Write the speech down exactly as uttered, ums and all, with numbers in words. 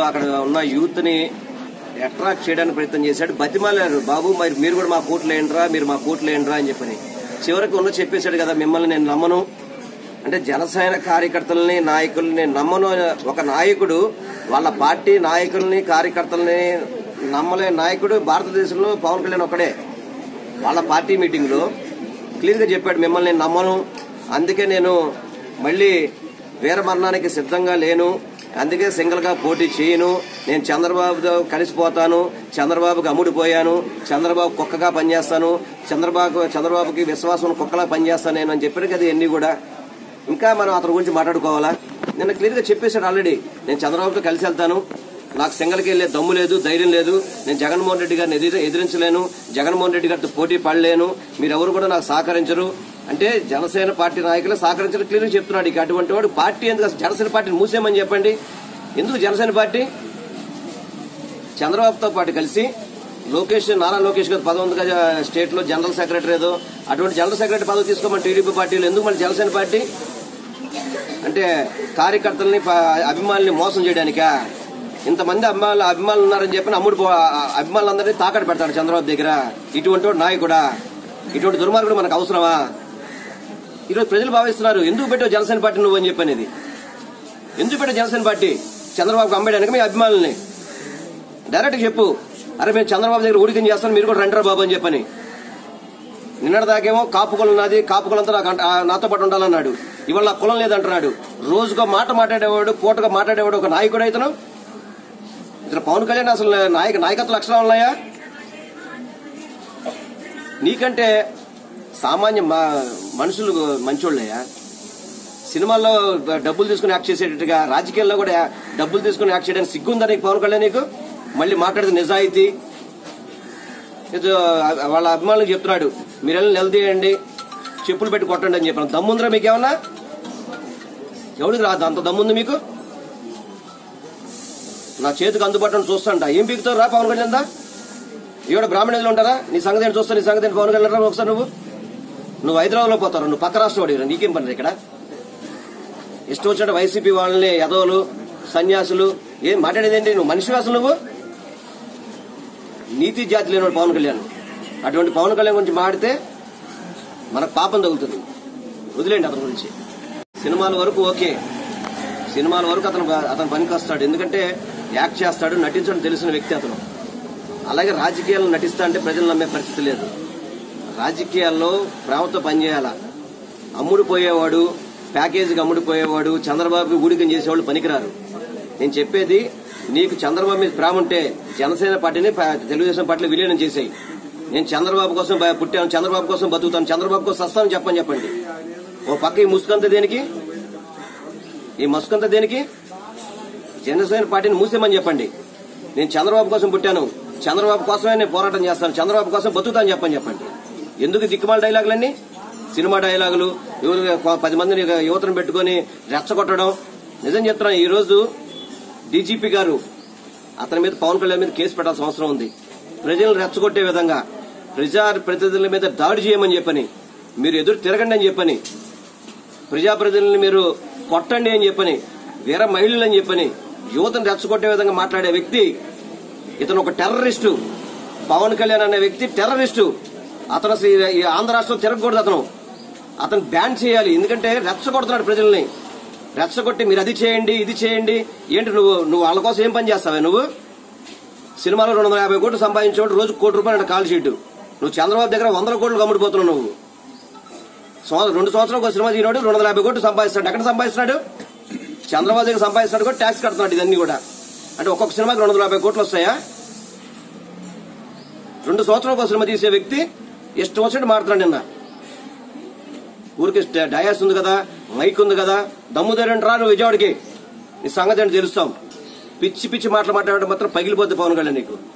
అక్కడ ఉన్న యూత్ ని అట్రాక్ట్ చేయడానికి ప్రయత్నం చేశాడు. బతిమాలారు, బాబు మరి మీరు కూడా మా కోట్లు వేయండిరా, మీరు మా కోట్లు వేయండిరా అని చెప్పని. చివరికి ఉన్న చెప్పేశాడు కదా, మిమ్మల్ని నేను నమ్మను అంటే జనసేన కార్యకర్తలని నాయకుల్ని నమ్మను. ఒక నాయకుడు వాళ్ళ పార్టీ నాయకుల్ని కార్యకర్తల్ని నమ్మలే నాయకుడు భారతదేశంలో పవన్ కళ్యాణ్ ఒక్కడే. వాళ్ళ పార్టీ మీటింగ్ లో క్లియర్ గా చెప్పాడు, మిమ్మల్ని నేను నమ్మను, అందుకే నేను మళ్లీ వీరమరణానికి సిద్ధంగా లేను, అందుకే సింగిల్ గా పోటీ చేయను, నేను చంద్రబాబుతో కలిసిపోతాను, చంద్రబాబుకి అమ్ముడిపోయాను, చంద్రబాబు కుక్కగా పనిచేస్తాను, చంద్రబాబు చంద్రబాబుకి విశ్వాసం కుక్కలా పనిచేస్తాను నేను అని చెప్పాను కదా. ఇవన్నీ కూడా ఇంకా మనం అతని గురించి మాట్లాడుకోవాలా? నిన్న క్లియర్ గా చెప్పేశాడు ఆల్రెడీ, నేను చంద్రబాబుతో కలిసి వెళ్తాను, నాకు సింగల్కి వెళ్లే దమ్ము లేదు, ధైర్యం లేదు, నేను జగన్మోహన్ రెడ్డి గారిని ఎదిరించలేను, జగన్మోహన్ రెడ్డి గారితో పోటీ పడలేను, మీరెవరు కూడా నాకు సహకరించరు అంటే జనసేన పార్టీ నాయకులు సహకరించడం క్లియర్ గా చెప్తున్నాడు. ఇక అటువంటి వాడు పార్టీ ఎందుకు అసలు జనసేన పార్టీని మూసేయమని చెప్పండి. ఎందుకు జనసేన పార్టీ? చంద్రబాబుతో పాటు కలిసి లోకేష్ నారా లోకేష్ గారు పదవి ఉంది కదా స్టేట్ లో జనరల్ సెక్రటరీ ఏదో, అటువంటి జనరల్ సెక్రటరీ పదవి తీసుకోమని టీడీపీ పార్టీలు ఎందుకు మళ్ళీ జనసేన పార్టీ అంటే కార్యకర్తల్ని అభిమానుల్ని మోసం చేయడానికా? ఇంతమంది అభిమానులు అభిమానులు ఉన్నారని చెప్పి అమ్ముడు అభిమానులందరినీ తాకట్టు పెడతాడు చంద్రబాబు దగ్గర. ఇటువంటి నాయకుడా, ఇటువంటి దుర్మార్గుడు మనకు అవసరమా? ఈరోజు ప్రజలు భావిస్తున్నారు, ఎందుకు పెట్టావు జనసేన పార్టీ నువ్వు అని చెప్పనేది. ఎందుకు పెట్టావు జనసేన పార్టీ? చంద్రబాబుకు అమ్మేయడానికి మీ అభిమానుల్ని డైరెక్ట్ చెప్పు, అరే మేము చంద్రబాబు దగ్గర ఊడికం చేస్తాను, మీరు కూడా రండిరా బాబు అని చెప్పని. నిన్నటి దాకేమో కాపు కులం నాది, కాపు కులంతా నాకు నాతో పాటు ఉండాలన్నాడు, ఇవాళ నాకు కులం లేదంటున్నాడు. రోజుకో మాట మాట్లాడేవాడు, పూటగా మాట్లాడేవాడు ఒక నాయకుడు అయితను. ఇతను పవన్ కళ్యాణ్ అసలు నాయక నాయకత్వ లక్షణాలు ఉన్నాయా? నీకంటే సామాన్య మనుషులు మంచోళ్ళయ్యా. సినిమాల్లో డబ్బులు తీసుకుని యాక్ట్ చేసేటట్టుగా రాజకీయాల్లో కూడా డబ్బులు తీసుకుని యాక్ట్ చేయడానికి సిగ్గుందా నీకు పవన్ కళ్యాణ్? నీకు మళ్ళీ మాట్లాడితే నిజాయితీ వాళ్ళ అభిమానులకు చెప్తున్నాడు, మీరు వెళ్ళి నిలదీయండి, చెప్పులు పెట్టి కొట్టండి అని చెప్పాను. దమ్ముందిరా మీకేమన్నా? ఎవరికి రాదు అంత దమ్ముంది మీకు? నా చేతికి అందుబాటులో చూస్తాంట ఏం పీకుతావు రా పవన్ కళ్యాణ్ దా? ఈవిడ బ్రాహ్మణులు ఉంటారా? నీ సంగతి ఏంటి చూస్తా, నీ సంగతి ఏంటి పవన్ కళ్యాణ్ రా ఒకసారి. నువ్వు నువ్వు హైదరాబాద్ లో పోతారు, నువ్వు పక్క రాష్ట్రం వాడి, నీకేం పని ఇక్కడ? ఇష్టం వచ్చినట్టు వైసీపీ వాళ్ళని యదవులు సన్యాసులు ఏం మాట్లాడేదేంటి? నువ్వు మనిషి అసలు నువ్వు నీతి జాతి లేనివాడు పవన్ కళ్యాణ్. అటువంటి పవన్ కళ్యాణ్ గురించి మాడితే మనకు పాపం తగులుతుంది. వదిలేండి అతని గురించి. సినిమాల వరకు ఓకే, సినిమాల వరకు అతను అతను పనికి వస్తాడు, ఎందుకంటే యాక్ట్ చేస్తాడు, నటించడం తెలిసిన వ్యక్తి అతను. అలాగే రాజకీయాల్లో నటిస్తా అంటే ప్రజలు నమ్మే పరిస్థితి లేదు. రాజకీయాల్లో ప్రేమతో పనిచేయాల. అమ్ముడు పోయేవాడు, ప్యాకేజీకి అమ్ముడు పోయేవాడు, చంద్రబాబు ఊడికం చేసేవాళ్ళు పనికిరారు. నేను చెప్పేది, నీకు చంద్రబాబు మీద ప్రేమ ఉంటే జనసేన పార్టీని తెలుగుదేశం పార్టీలో విలీనం చేసేయి. నేను చంద్రబాబు కోసం పుట్టాను, చంద్రబాబు కోసం బతుకుతాను, చంద్రబాబు కోసం వస్తానని చెప్పని చెప్పండి. ఓ పక్క ఈ ముసుకంతా దేనికి? ఈ మసుకంతా దేనికి? జనసేన పార్టీని మూసేమని చెప్పండి. నేను చంద్రబాబు కోసం పుట్టాను, చంద్రబాబు కోసమే నేను పోరాటం చేస్తాను, చంద్రబాబు కోసం బతుకుతాను చెప్పని చెప్పండి. ఎందుకు దిక్కుమాల డైలాగులన్నీ? సినిమా డైలాగులు, పది మందిని యువతను పెట్టుకుని రెచ్చగొట్టడం. నిజం చెప్తున్నాను, ఈ రోజు డీజీపీ గారు అతని మీద పవన్ కళ్యాణ్ మీద కేసు పెట్టాల్సిన అవసరం ఉంది. ప్రజలను రెచ్చగొట్టే విధంగా ప్రజా ప్రతినిధుల మీద దాడి చేయమని చెప్పని, మీరు ఎదురు తిరగండి అని చెప్పని, ప్రజాప్రతినిధులను మీరు కొట్టండి అని చెప్పని, వీర మహిళలు అని చెప్పని యువతను రెచ్చగొట్టే విధంగా మాట్లాడే వ్యక్తి ఇతను ఒక టెర్రరిస్టు. పవన్ కళ్యాణ్ అనే వ్యక్తి టెర్రరిస్టు. అతను ఈ ఆంధ్ర రాష్ట్రం తిరగకూడదు. అతను అతను బ్యాన్ చేయాలి. ఎందుకంటే రెచ్చగొడుతున్నాడు ప్రజల్ని. రెచ్చగొట్టి మీరు అది చేయండి, ఇది చేయండి. ఏంటి నువ్వు నువ్వు వాళ్ళ కోసం ఏం పని చేస్తావే? నువ్వు సినిమాలో రెండు వందల యాభై కోట్లు సంపాదించేవాడు రోజు కోటి రూపాయలు కాల్ షీట్. నువ్వు చంద్రబాబు దగ్గర వందల కోట్లు కమ్ముడిపోతున్నావు. నువ్వు రెండు సంవత్సరాలకు ఒక సినిమా తీయనాడు రెండు వందల యాభై కోట్లు సంపాదిస్తాడు. ఎక్కడ సంపాదిస్తున్నాడు? చంద్రబాబు దగ్గర సంపాదిస్తాడు కూడా, ట్యాక్స్ కడుతున్నాడు. ఇదన్నీ కూడా అంటే ఒక్కొక్క సినిమాకి రెండు వందల యాభై కోట్లు వస్తాయా? రెండు సంవత్సరాలకు ఒక సినిమా తీసే వ్యక్తి ఇష్టం వచ్చినట్టు మాట్లాడు. నిన్న ఊరికి డయాస్ ఉంది కదా, మైక్ ఉంది కదా, దమ్ము ధైర్యం రా నువ్వు విజయవాడకి, నీ సంగతి ఏంటి తెలుస్తాం. పిచ్చి పిచ్చి మాటలు మాట్లాడడం మాత్రం పగిలిపోద్ది పవన్ కళ్యాణ్ నీకు.